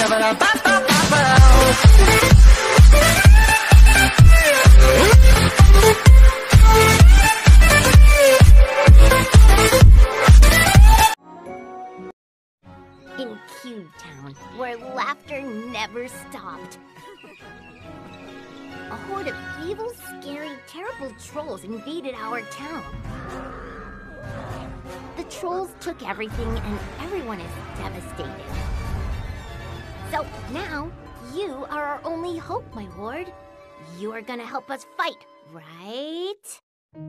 In Cube Town, where laughter never stopped. A horde of evil, scary, terrible trolls invaded our town. The trolls took everything and everyone is devastated. So now, you are our only hope, my lord. You are gonna help us fight, right?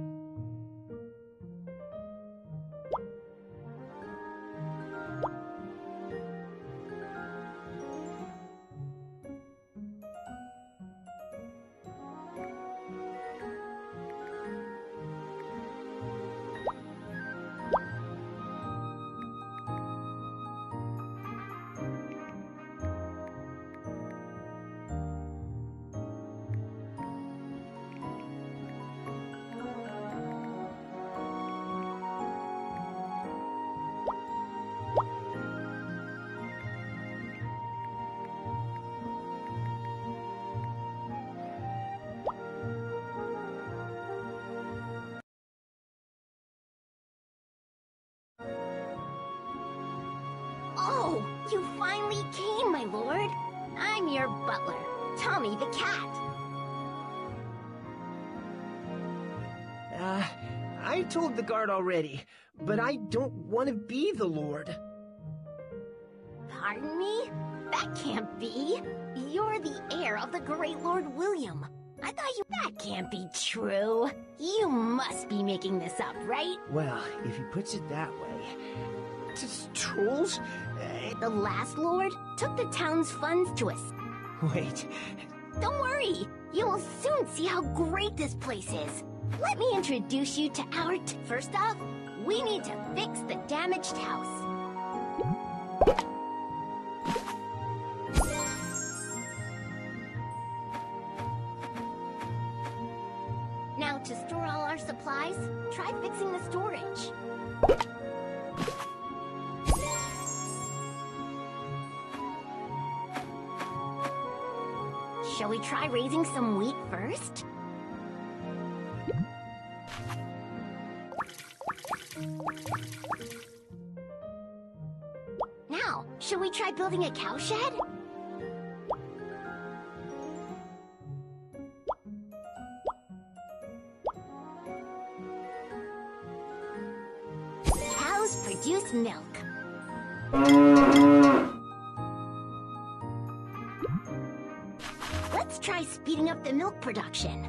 Oh, you finally came, my lord. I'm your butler, Tommy the cat. I told the guard already, but I don't want to be the lord. Pardon me? That can't be. You're the heir of the great Lord William. I thought you... That can't be true. You must be making this up, right? Well, if he puts it that way... Just trolls? The last lord took the town's funds to us. Wait. Don't worry. You will soon see how great this place is. Let me introduce you to our... First off, we need to fix the damaged house. Now, to store all our supplies, try fixing the storage. Shall we try raising some wheat first? Now, shall we try building a cowshed? Cows produce milk. Let's try speeding up the milk production.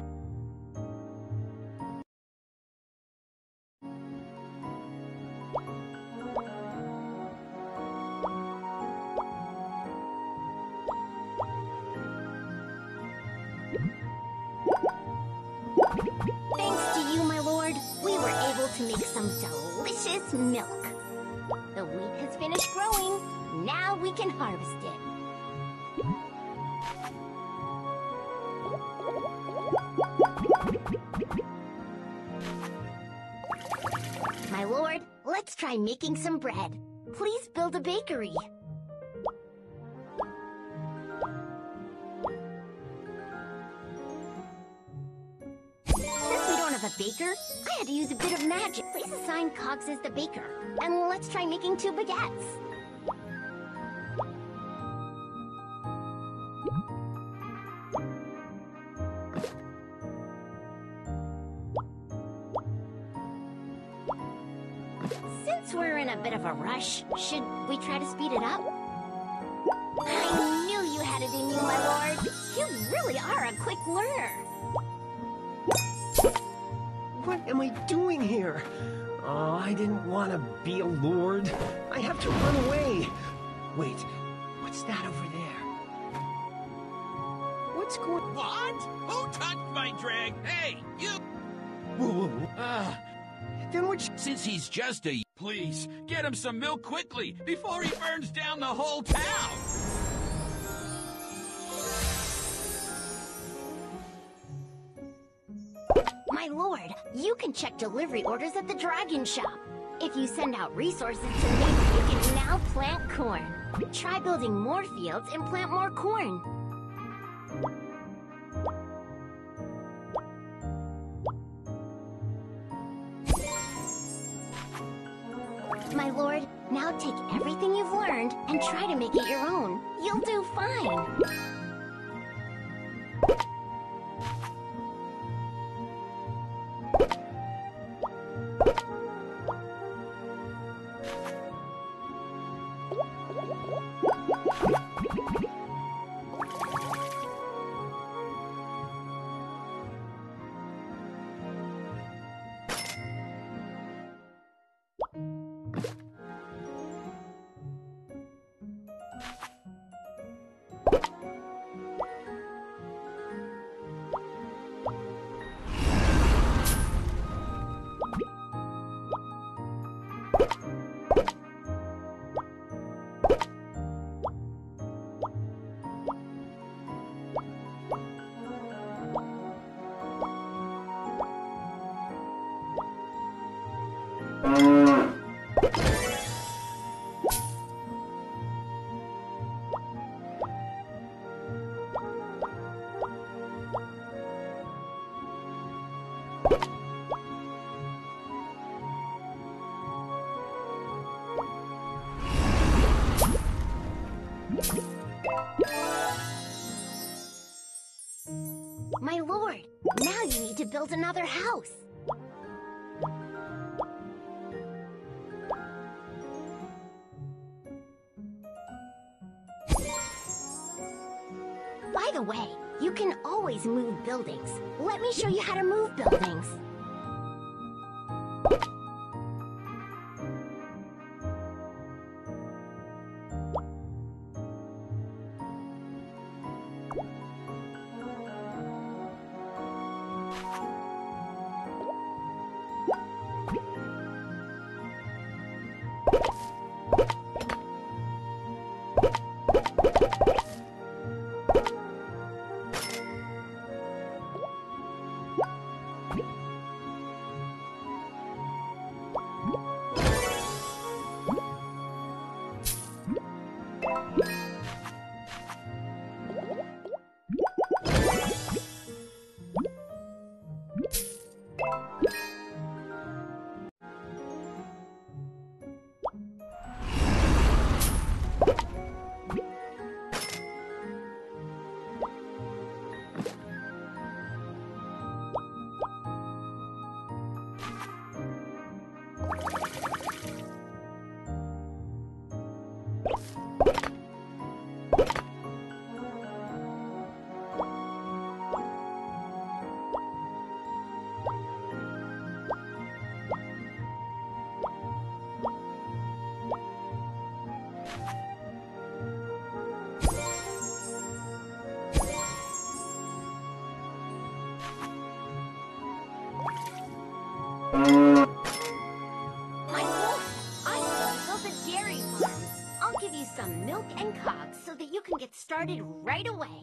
Thanks to you, my lord, we were able to make some delicious milk. The wheat has finished growing. Now we can harvest it. My lord, let's try making some bread. Please build a bakery. Since we don't have a baker, I had to use a bit of magic. Please assign Cogs as the baker. And let's try making 2 baguettes. Since we're in a bit of a rush, should we try to speed it up? I knew you had it in you, my lord. You really are a quick learner. What am I doing here? Oh, I didn't want to be a lord. I have to run away. Wait, what's that over there? What's going... What? Who touched my drag? Hey, you! Whoa. Then which... Since he's just a... Please, get him some milk quickly, before he burns down the whole town! My lord, you can check delivery orders at the Dragon Shop. If you send out resources to neighbors You can now plant corn. Try building more fields and plant more corn. My lord, now take everything you've learned and try to make it your own. You'll do fine. My lord, now you need to build another house. By the way, you can always move buildings. Let me show you how to move buildings. My lord, I want to build a dairy farm. I'll give you some milk and cogs so that you can get started right away.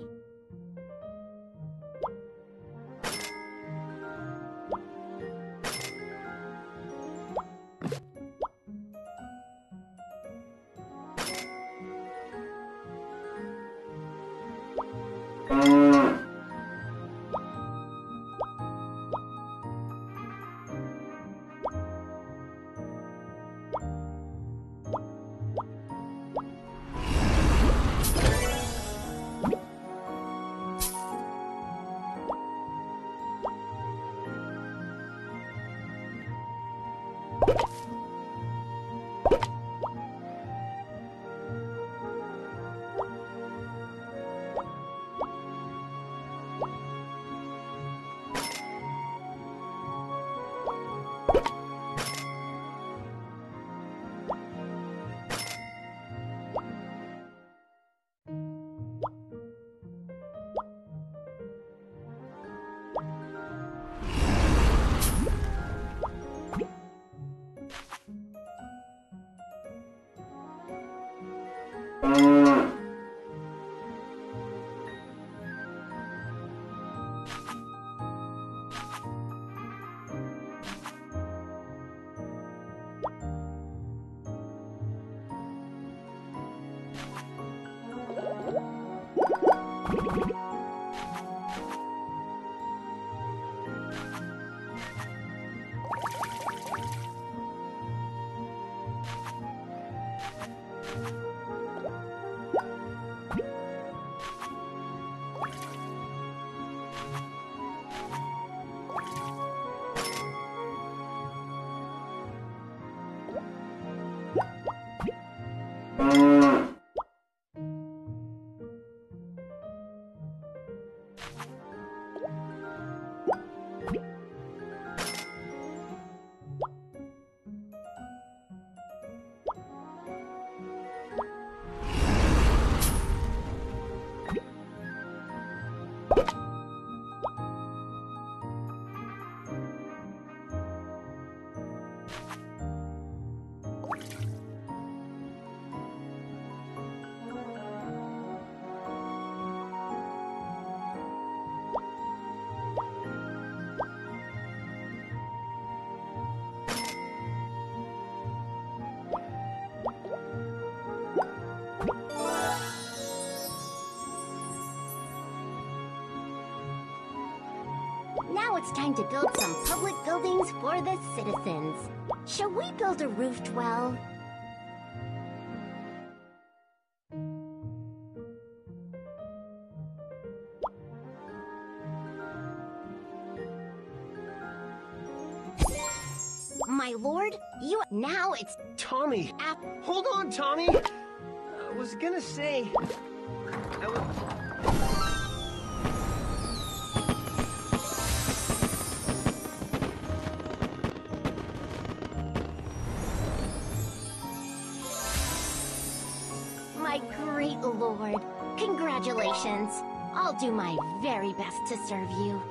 Now it's time to build some public buildings for the citizens. Shall we build a roofed well? My lord, now it's Tommy! Hold on, Tommy! I was gonna say... My great lord, congratulations. I'll do my very best to serve you.